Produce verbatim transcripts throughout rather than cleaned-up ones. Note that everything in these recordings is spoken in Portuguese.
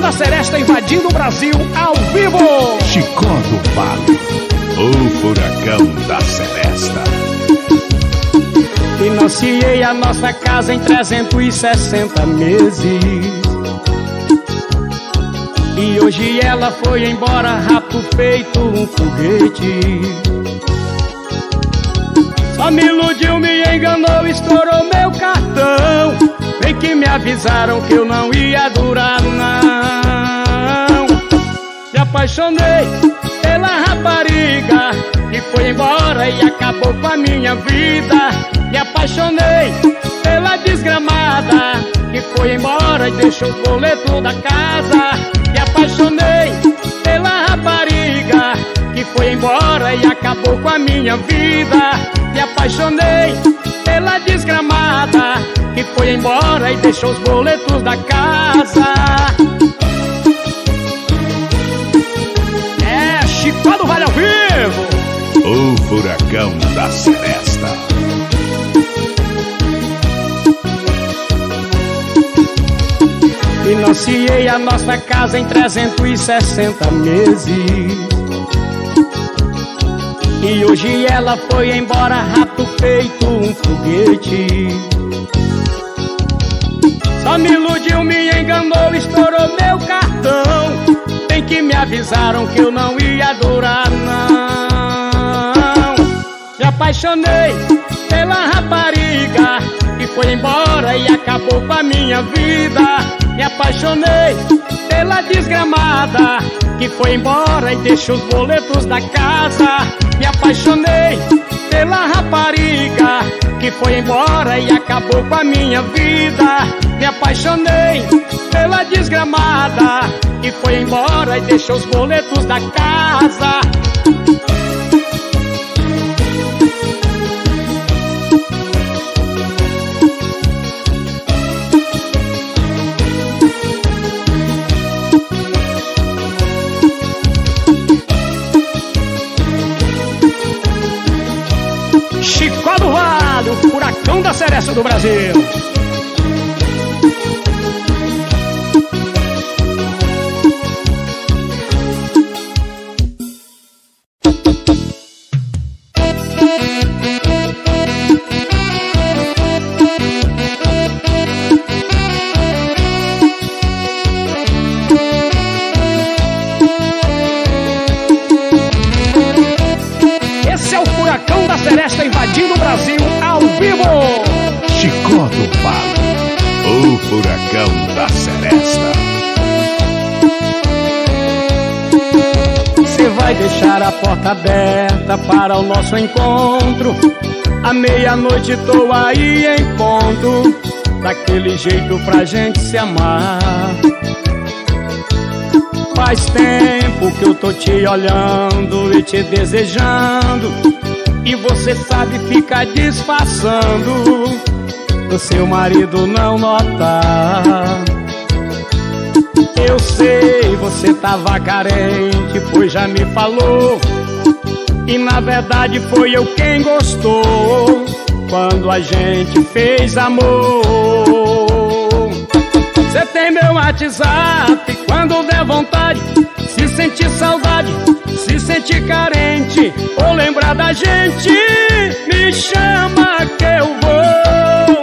da Seresta invadindo o Brasil ao vivo. Chicó do Vale, o furacão da Seresta. Financiei a nossa casa em trezentos e sessenta meses, e hoje ela foi embora rápido feito um foguete. Só me iludiu, me enganou, estourou meu cartão. Bem que me avisaram que eu não ia durar, não. Me apaixonei pela rapariga que foi embora e acabou com a minha vida. Me apaixonei pela desgramada que foi embora e deixou o boleto da casa. Me apaixonei pela rapariga que foi embora e acabou com a minha vida. Me apaixonei pela desgramada que foi embora e deixou os boletos da casa. É Chicó do Vale ao vivo, o furacão da Seresta. Financiei a nossa casa em trezentos e sessenta meses, e hoje ela foi embora rápido feito um foguete. Só me iludiu, me enganou, estourou meu cartão. Bem que me avisaram que eu não ia durar, não. Me apaixonei pela rapariga que foi embora e acabou com a minha vida. Me apaixonei pela desgramada que foi embora e deixou os boletos da casa. Me apaixonei pela rapariga que foi embora e acabou com a minha vida. Me apaixonei pela desgramada que foi embora e deixou os boletos da casa. Chicó do Vale, o furacão da Seresta do Brasil. Esse é o furacão da Seresta invadindo o Brasil ao vivo. Chicó do Vale, o furacão da Seresta. Você vai deixar a porta aberta para o nosso encontro. À meia-noite tô aí em ponto, daquele jeito pra gente se amar. Faz tempo que eu tô te olhando e te desejando, e você sabe ficar disfarçando pro seu marido não notar. Eu sei, você tava carente, pois já me falou, e na verdade foi eu quem gostou quando a gente fez amor. Você tem meu WhatsApp, quando der vontade, se sentir saudade, se sentir carente, ou lembrar da gente, me chama que eu vou.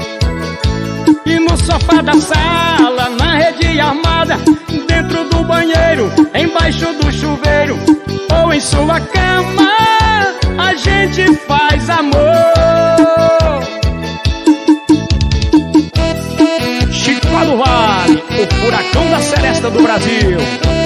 E no sofá da sala, na rede armada, dentro do banheiro, embaixo do chuveiro, ou em sua cama, a gente faz amor. Chicó do Vale, o furacão da Seresta do Brasil.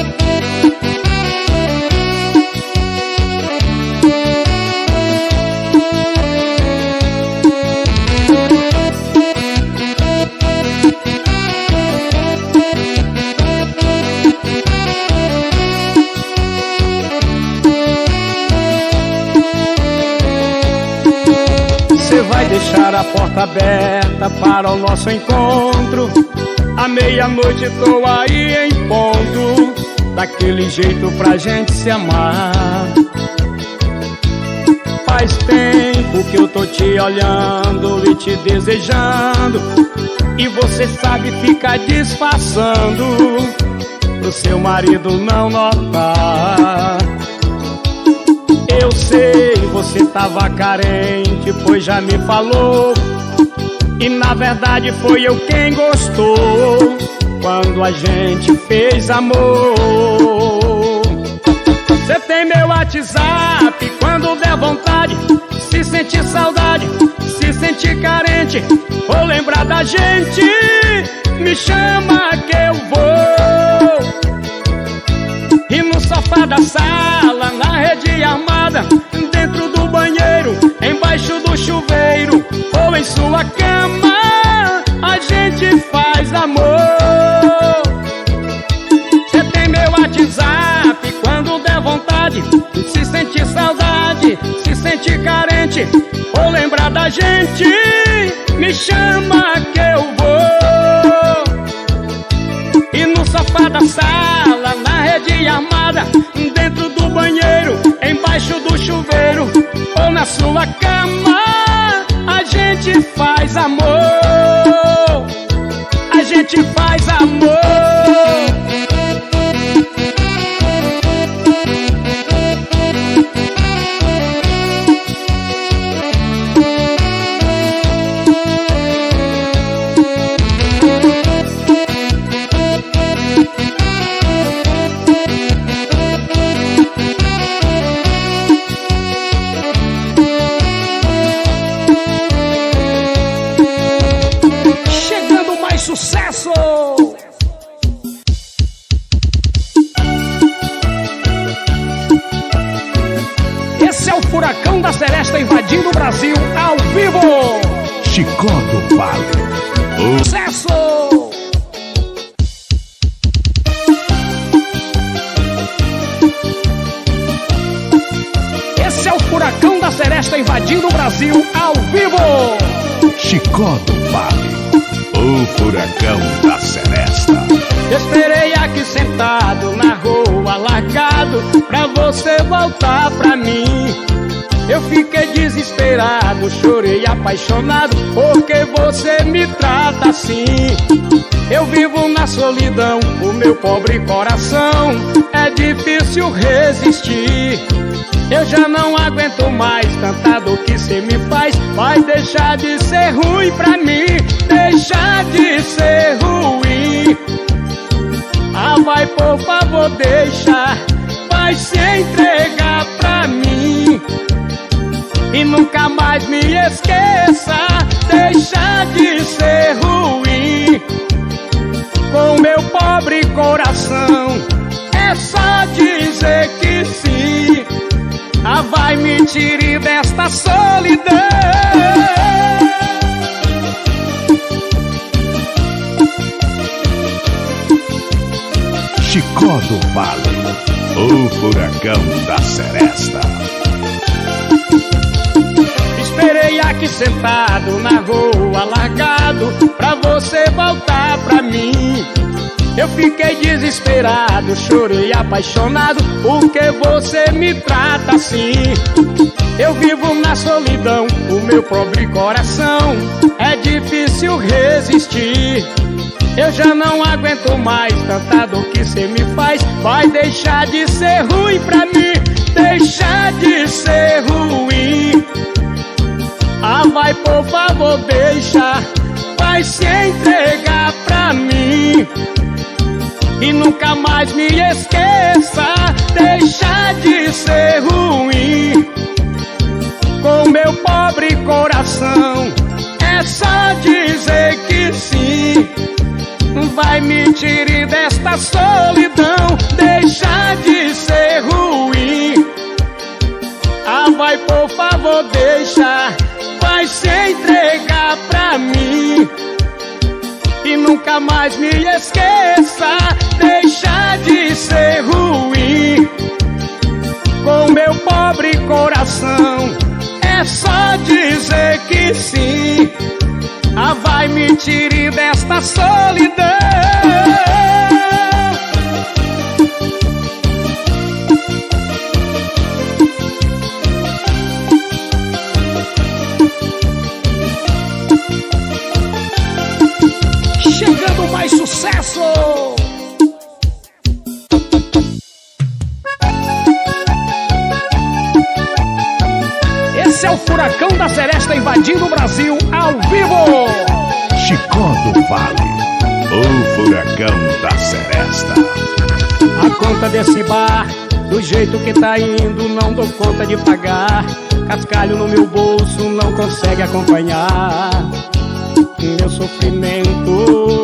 Você vai deixar a porta aberta para o nosso encontro. À meia-noite tô aí em ponto, daquele jeito pra gente se amar. Faz tempo que eu tô te olhando e te desejando, e você sabe ficar disfarçando pro seu marido não notar. Eu sei, você tava carente, pois já me falou. E na verdade foi eu quem gostou quando a gente fez amor. Você tem meu WhatsApp, quando der vontade, se sentir saudade, se sentir carente, ou lembrar da gente, me chama que eu vou. E no sofá da sala, na rede armada, dentro do banheiro, embaixo do chuveiro, ou em sua cama, a gente faz amor. Você tem meu WhatsApp, quando der vontade, se sentir saudade, se sentir carente, ou lembrar da gente, me chama que eu vou. E no sofá da sala, na rede armada, dentro do banheiro, embaixo do chuveiro, ou na sua cama, a gente faz amor. A gente faz amor. Sucesso! Esse é o Furacão da Seresta invadindo o Brasil ao vivo. Chicó do Vale. Sucesso! Esse é o Furacão da Seresta invadindo o Brasil ao vivo. Chicó do Vale. O Furacão da Seresta. Esperei aqui sentado na rua, largado, pra você voltar pra mim. Eu fiquei desesperado, chorei apaixonado, porque você me trata assim. Eu vivo na solidão, o meu pobre coração, é difícil resistir. Eu já não aguento mais tanta dor que cê me faz. Vai deixar de ser ruim pra mim, deixar de ser ruim. Ah, vai, por favor, deixa, vai se entregar pra mim. E nunca mais me esqueça, deixa de ser ruim. Com meu pobre coração, é só dizer que sim. Ah, vai, me tire desta solidão. Chicó do Vale, o Furacão da Seresta. Esperei aqui sentado na rua, largado, pra você voltar pra mim. Eu fiquei desesperado, chorei apaixonado, porque você me trata assim. Eu vivo na solidão, o meu pobre coração, é difícil resistir. Eu já não aguento mais tanta dor que cê me faz. Vai deixar de ser ruim pra mim, deixar de ser ruim. Ah, vai, por favor, deixa, vai se entregar pra mim. E nunca mais me esqueça, deixa de ser ruim. Com meu pobre coração, é só dizer que sim. Vai, me tire desta solidão, deixa de ser ruim. Ah, vai, por favor, deixa, vai se entregar pra mim. E nunca mais me esqueça, deixa de ser ruim. Com meu pobre coração, é só dizer que sim. Ah, vai, me tire desta solidão. Chegando mais sucesso. Seresta invadindo o Brasil ao vivo. Chicó do Vale, o furacão da Seresta. A conta desse bar, do jeito que tá indo, não dou conta de pagar. Cascalho no meu bolso, não consegue acompanhar meu sofrimento.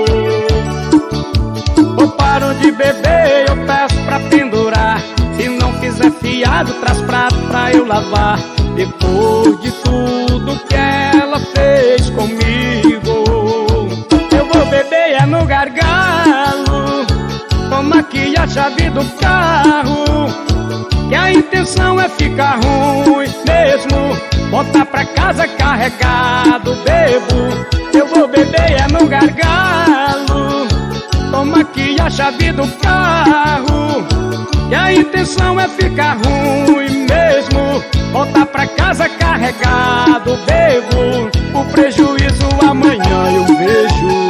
Ou paro de beber, eu peço pra pendurar. Se não fizer fiado, traz prato pra eu lavar. Depois de tudo que ela fez comigo, eu vou beber é no gargalo. Toma aqui a chave do carro, que a intenção é ficar ruim mesmo. Voltar pra casa carregado, bebo. Eu vou beber é no gargalo. Toma aqui a chave do carro, que a intenção é ficar ruim mesmo. Voltar pra casa carregado, bebo. O prejuízo amanhã eu vejo.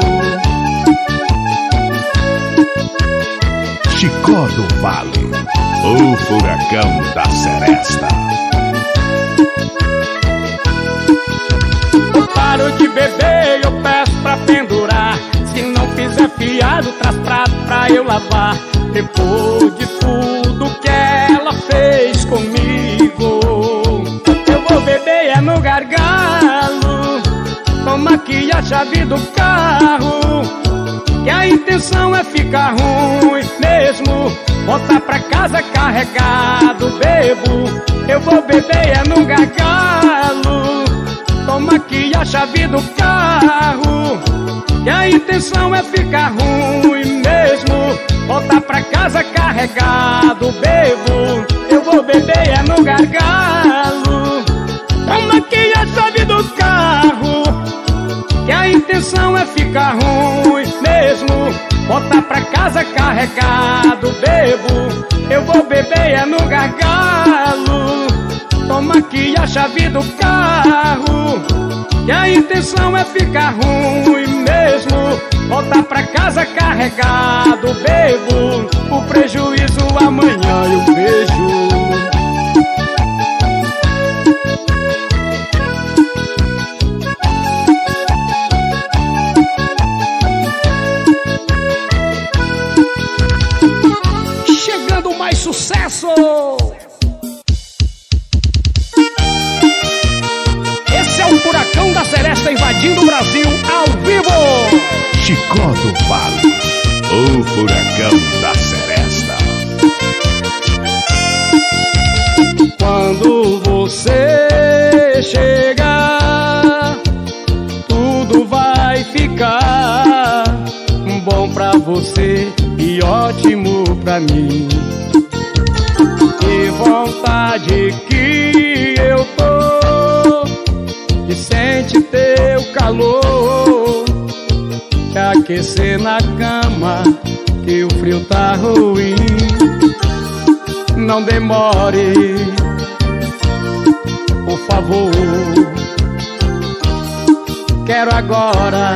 Chicó do Vale, o furacão da Seresta. Eu paro de beber, eu peço pra pendurar. Se não fizer fiado, traz prato pra eu lavar. Depois de tudo que ela fez comigo, eu vou beber é no gargalo. Toma aqui a chave do carro, que a intenção é ficar ruim mesmo. Voltar pra casa carregado, bebo. Eu vou beber é no gargalo. Toma aqui a chave do carro, que a intenção é ficar ruim mesmo. Voltar pra casa carregado, bebo. Eu vou beber é no gargalo. Toma aqui a chave do carro, que a intenção é ficar ruim mesmo. Voltar pra casa carregado, bebo. Eu vou beber é no gargalo. Toma aqui a chave do carro, que a intenção é ficar ruim mesmo. Voltar pra casa carregado, bebo. O prejuízo amanhã eu vejo. Chegando mais sucesso. Esse é o furacão da Seresta invadindo o Brasil ao vivo. Chicó do Vale, o furacão da Seresta. Quando você chegar, tudo vai ficar bom pra você e ótimo pra mim. Que vontade que eu tô de sentir teu calor, te aquecer na cama, que o frio tá ruim. Não demore, por favor. Quero agora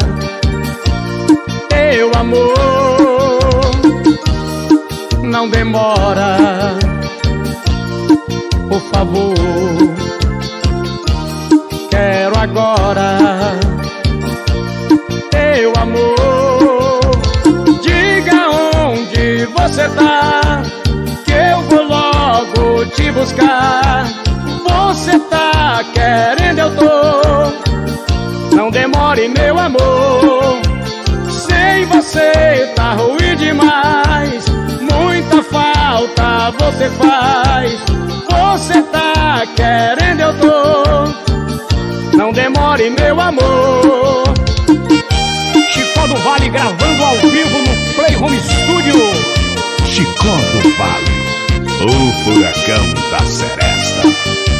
teu amor. Não demora, por favor. Quero agora teu amor. Diga onde você tá, que eu vou logo te buscar. Você tá querendo, eu tô. Não demore, meu amor. Sem você tá ruim demais. Muita falta você faz. Você tá querendo, eu tô. Não demore, meu amor. Chicó do Vale gravando ao vivo no Play Home Studio. Chicó do Vale, o furacão da Seresta.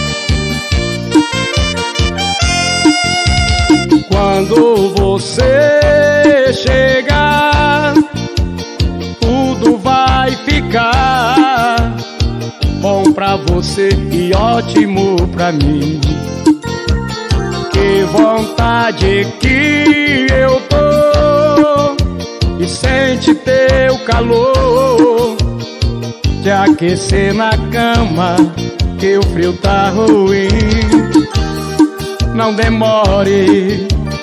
Quando você chegar, tudo vai ficar bom pra você e ótimo pra mim. Que vontade que eu tô e sente teu calor, te aquecer na cama, que o frio tá ruim. não demore,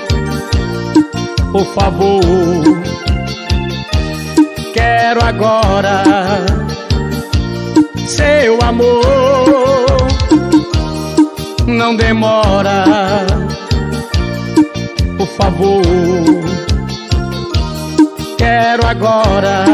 por favor. Quero agora seu amor, não demora, por favor. Quero agora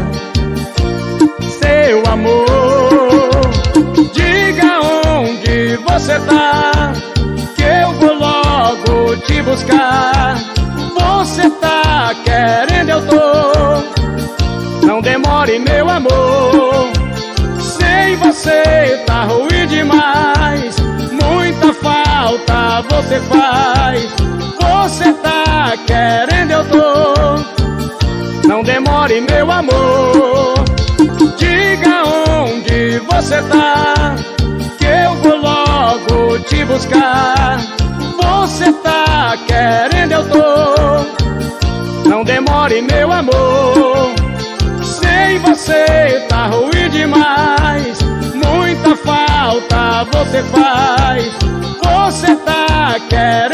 seu amor. Diga onde você tá, que eu vou logo te buscar. Você tá querendo, eu tô. Não demore, meu amor. Sei você tá ruim demais, muita falta você faz. Você tá querendo, eu tô. Não demore, meu amor. Diga onde você tá, que eu vou logo te buscar. Você tá querendo, eu tô. Não demore, meu amor. Sei você tá ruim demais, muita falta você faz. Você tá querendo,